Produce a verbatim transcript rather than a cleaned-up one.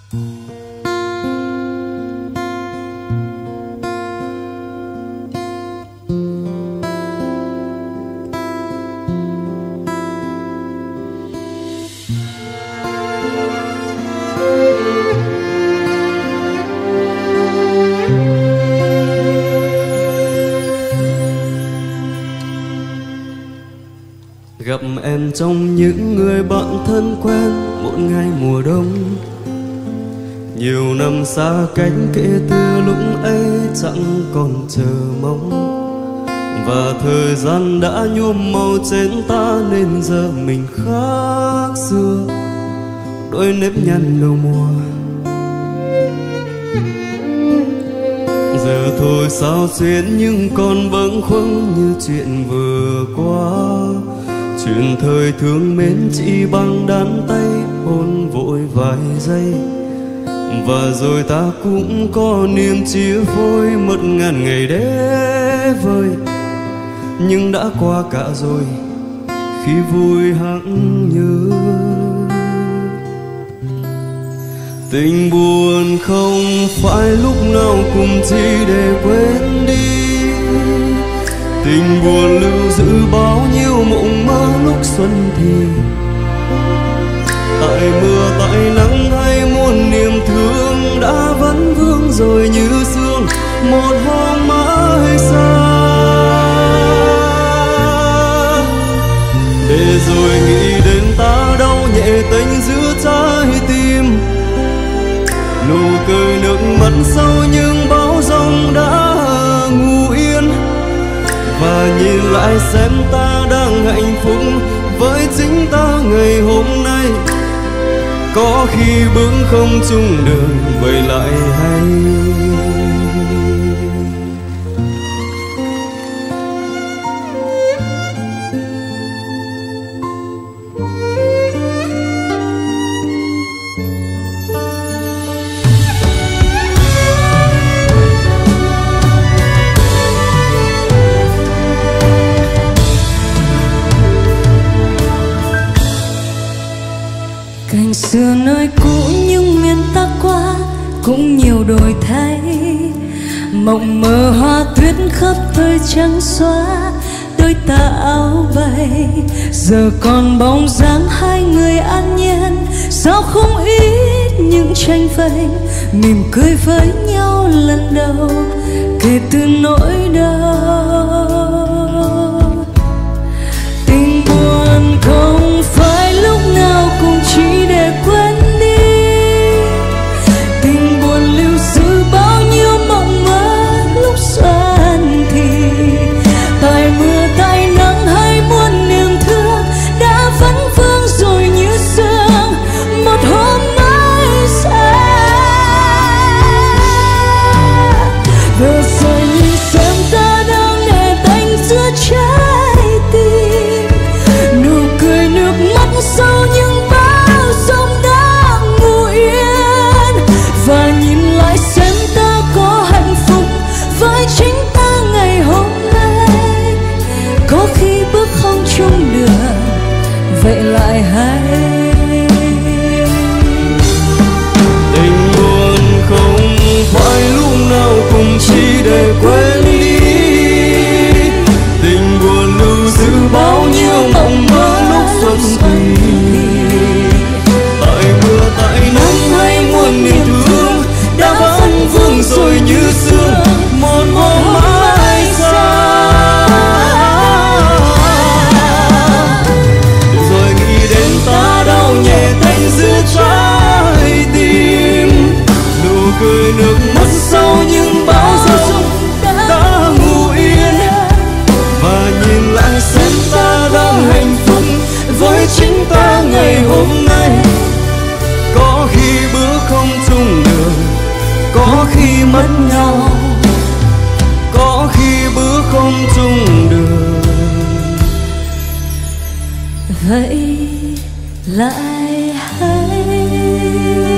Gặp em trong những người bạn thân quen một ngày mùa đông, nhiều năm xa cách kể từ lúc ấy chẳng còn chờ mong. Và thời gian đã nhuộm màu trên ta nên giờ mình khác xưa, đôi nếp nhăn đầu mùa. Giờ thôi sao xuyên nhưng còn bâng khuâng như chuyện vừa qua. Chuyện thời thương mến chỉ bằng đàn tay hôn vội vài giây, và rồi ta cũng có niềm chia phôi mất ngàn ngày để vơi. Nhưng đã qua cả rồi khi vui hẳn nhớ. Tình buồn không phải lúc nào cùng chỉ để quên đi. Tình buồn lưu giữ bao nhiêu mộng mơ lúc xuân thì. Tại mưa tại nắng hay muôn niềm thương đã vẫn vương rồi như sương một hôm mãi xa. Để rồi nghĩ đến ta đau nhẹ tênh giữa trái tim. Nụ cười nước mắt sâu nhưng bão giông đã ngủ yên. Và nhìn lại xem ta đang hạnh phúc với chính ta ngày hôm nay. Có khi bước không chung đường vậy lại hay. Cảnh xưa nơi cũ nhưng miền ta qua cũng nhiều đổi thay. Mộng mơ hoa tuyết khắp thời trắng xóa đôi ta áo bay. Giờ còn bóng dáng hai người an nhiên, sao không ít những tranh vênh. Mỉm cười với nhau lần đầu kể từ nỗi đau. Tình buồn không phải lúc nào cũng chỉ để quên đi. Tình buồn lưu giữ bao nhiêu mộng mơ lúc xuân thì. Tại mưa tại nắng hay muôn niềm thương đã vẫn vương rồi như sương một hôm mãi xa. Vừa rồi nhìn xem ta đang để tanh giữa trái tim. Nụ cười nước mắt sâu nhưng bao giông đã ngủ yên. Và nhìn lại xem ta có hạnh phúc với chính ta ngày hôm nay. Có khi bước không chung đường vậy lại hay. Tình buồn không phải lúc nào cùng chỉ để quên đi. Tình buồn lưu giữ bao nhiêu mộng mơ lúc xuân thì. Tại mưa tại nắng hay muôn niềm thương đã vẫn vương rồi như sương một hôm mãi xa. Rồi nghĩ đến ta đau nhẹ tênh giữa trái tim. Nụ cười nước mắt sâu nhưng bao giông đã ngủ yên. Và nhìn lại xem ta đang hạnh phúc với chính ta ngày hôm nay. Có khi bước không chung đường, có khi mất nhau, có khi bước không chung đường Vậy lại hay.